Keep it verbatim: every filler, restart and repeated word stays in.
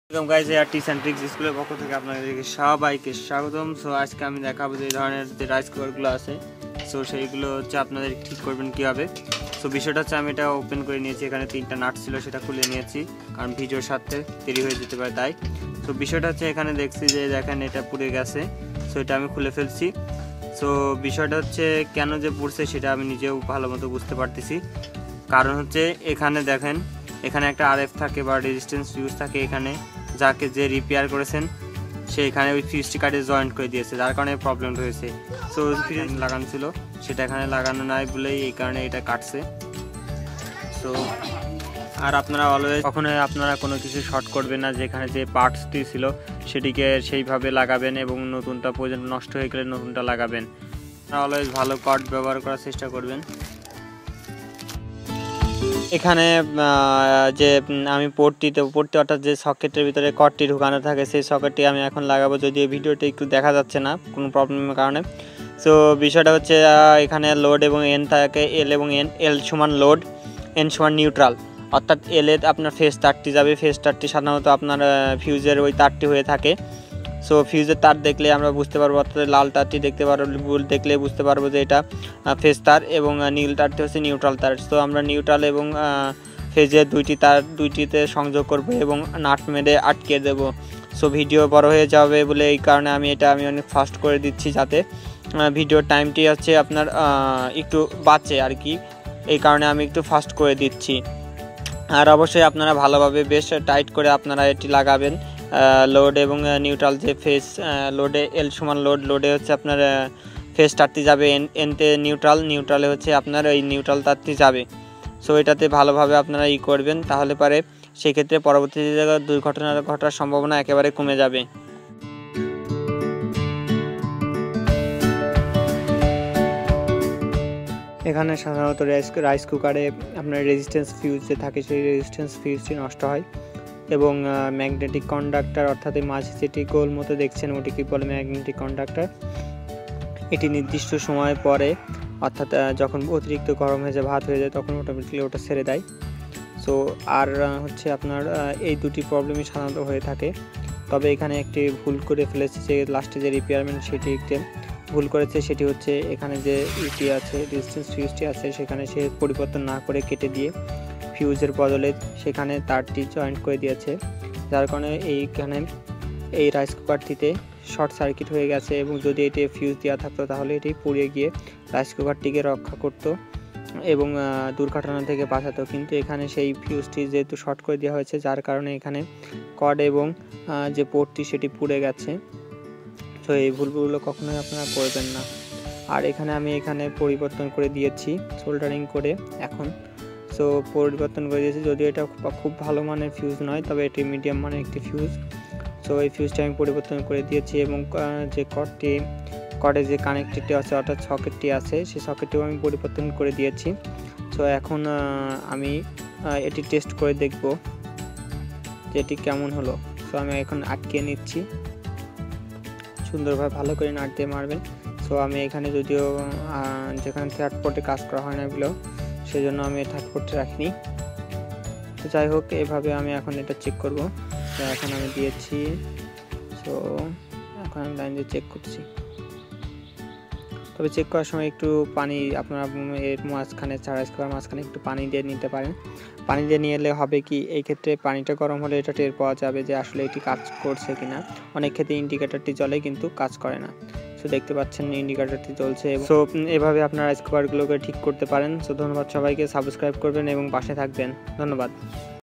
Welcome guys यार tips and tricks स्कूलेर पक्ष থেকে আপনাদেরকে সবাইকে স্বাগতম। সো আজকে আমি দেখাবো যে ধরনের যে রাইস কুকারগুলো আছে, সো সেইগুলো হচ্ছে আপনাদের ঠিক করবেন কীভাবে। সো বিষয়টা হচ্ছে আমি এটা ওপেন করে নিয়েছি, এখানে তিনটা নাট ছিল সেটা খুলে নিয়েছি কারণ ভিডিওর সাথে দেরি হয়ে যেতে পারে তাই। সো বিষয়টা হচ্ছে এখানে দেখছি যে দেখেন এটা পুড়ে গেছে, সো এটা আমি খুলে ফেলছি। সো বিষয়টা হচ্ছে কেন যে পুড়ছে সেটা আমি নিজেও ভালো মতো বুঝতে পারতেছি। কারণ হচ্ছে এখানে দেখেন এখানে একটা আরএফ থাকে বা রেজিস্ট্যান্স ফিউজ থাকে, এখানে যাকে যে রিপেয়ার করেছেন সে এখানে ওই ফিউজটি কাটে জয়েন্ট করে দিয়েছে, যার কারণে প্রবলেম হয়েছে। সো ফিউজ লাগানো ছিল সেটা এখানে লাগানো নাই বলেই এই কারণে এটা কাটছে। সো আর আপনারা অলওয়েজ কখনোই আপনারা কোনো কিছু শর্ট করবেন না, যেখানে যে পার্টসটি ছিল সেটিকে সেইভাবে লাগাবেন এবং নতুনটা প্রয়োজন নষ্ট হয়ে গেলে নতুনটা লাগাবেন। আপনারা অলওয়েজ ভালো কর্ড ব্যবহার করার চেষ্টা করবেন। এখানে যে আমি পোর্টটিতে পোর্টটি অর্থাৎ যে সকেটের ভিতরে কর্ডটি ঢুকানো থাকে সেই সকেটটি আমি এখন লাগাবো, যদিও ভিডিওটি একটু দেখা যাচ্ছে না কোনো প্রবলেমের কারণে। সো বিষয়টা হচ্ছে এখানে লোড এবং এন থাকে, এল এবং এন, এল সমান লোড, এন সমান নিউট্রাল। অর্থাৎ এলে আপনার ফেজ তারটি যাবে, ফেজ তারটি সাধারণত আপনার ফিউজের ওই তারটি হয়ে থাকে। সো ফিউজের তার দেখলে আমরা বুঝতে পারবো, অর্থাৎ লাল তারটি দেখতে পারবো, দেখলে বুঝতে পারবো যে এটা ফেজ তার, এবং নীল তারটি হচ্ছে নিউট্রাল তার। সো আমরা নিউট্রাল এবং ফেজের দুইটি তার দুইটিতে সংযোগ করব এবং নাট মেরে আটকে দেব। সো ভিডিও বড় হয়ে যাবে বলে এই কারণে আমি এটা আমি অনেক ফাস্ট করে দিচ্ছি, যাতে ভিডিওর টাইমটি হচ্ছে আপনার একটু বাঁচে আর কি, এই কারণে আমি একটু ফাস্ট করে দিচ্ছি। আর অবশ্যই আপনারা ভালোভাবে বেশ টাইট করে আপনারা এটি লাগাবেন। লোড এবং নিউট্রাল যে ফেজ, লোডে এল সমান লোড, লোডে হচ্ছে আপনার ফেজ তারটি যাবে, এন এনতে নিউট্রাল, নিউট্রালে হচ্ছে আপনার এই নিউট্রাল তারটি যাবে। সো এটাতে ভালোভাবে আপনারা ই করবেন, তাহলে পারে সেক্ষেত্রে পরবর্তীতে দুর্ঘটনা ঘটার সম্ভাবনা একেবারে কমে যাবে। এখানে সাধারণত রাইস রাইস কুকারে আপনার রেজিস্ট্যান্স ফিউজ যে থাকে সেই রেজিস্ট্যান্স ফিউজটি নষ্ট হয় এবং ম্যাগনেটিক কন্ডাক্টর অর্থাৎ এই মাঝে যেটি গোল মতো দেখছেন ওটিকে বলে ম্যাগনেটিক কন্ডাক্টর। এটি নির্দিষ্ট সময় পরে অর্থাৎ যখন অতিরিক্ত গরম হয়ে যায়, ভাত হয়ে যায়, তখন অটোমেটিকলি ওটা ছেড়ে দেয়। সো আর হচ্ছে আপনার এই দুটি প্রবলেমই সাধারণত হয়ে থাকে। তবে এখানে একটি ভুল করে ফেলেছে, যে লাস্টে যে রিপেয়ারমেন্ট সেটি একটি ভুল করেছে, সেটি হচ্ছে এখানে যে ইটি আছে রেজিস্ট্যান্স ফিউজটি আছে সেখানে সে পরিবর্তন না করে কেটে দিয়ে ফিউজের বদলে সেখানে তারটি জয়েন্ট করে দিয়েছে, যার কারণে এইখানে এই রাইস কুকারটিতে শর্ট সার্কিট হয়ে গেছে, এবং যদি এটি ফিউজ দেওয়া থাকতো তাহলে এটি পুড়ে গিয়ে রাইস কুকারটিকে রক্ষা করত এবং দুর্ঘটনা থেকে বাঁচাতো। কিন্তু এখানে সেই ফিউজটি যেহেতু শর্ট করে দেওয়া হয়েছে, যার কারণে এখানে কর্ড এবং যে পোর্টটি সেটি পুড়ে গেছে। তো এই ভুলগুলো কখনোই আপনারা করবেন না। আর এখানে আমি এখানে পরিবর্তন করে দিয়েছি সোল্ডারিং করে এখন। সো পরিবর্তন করে দিয়েছি, যদিও এটা খুব ভালো মানের ফিউজ নয়, তবে এটি মিডিয়াম মানের একটি ফিউজ। সো এই ফিউজটা আমি পরিবর্তন করে দিয়েছি এবং যে কর্ডটি কর্ডে যে কানেক্টেডটি আছে অর্থাৎ সকেটটি আছে সেই সকেটটিও আমি পরিবর্তন করে দিয়েছি। সো এখন আমি এটি টেস্ট করে দেখব যে এটি কেমন হলো। সো আমি এখন আটকে নিচ্ছি, সুন্দরভাবে ভালো করে নাট দিয়ে মারবেন। সো আমি এখানে যদিও যেখানে থার্ড পোর্টে কাজ করা হয় না এগুলো, সেই জন্য আমি থার্ড পোর্টে রাখিনি। তো যাই হোক, এভাবে আমি এখন এটা চেক করব। তো এখন আমি দিয়েছি, সো এখন আমি লাইন দিয়ে চেক করছি। তবে চেক করার সময় একটু পানি আপনারা এর মাঝখানে রাইস কুকার মাঝখানে একটু পানি দিয়ে নিতে পারেন। পানি দিয়ে নিয়ে এলে হবে কি, এই ক্ষেত্রে পানিটা গরম হলে এটা টের পাওয়া যাবে যে আসলে এটি কাজ করছে কিনা। অনেক ক্ষেত্রে ইন্ডিকেটরটি জ্বলে কিন্তু কাজ করে না। সো দেখতে পাচ্ছেন ইন্ডিকেটরটি জ্বলছে। সো এভাবে আপনারা রাইস কুকারগুলোকে ঠিক করতে পারেন। সো ধন্যবাদ সবাইকে, সাবস্ক্রাইব করবেন এবং পাশে থাকবেন। ধন্যবাদ।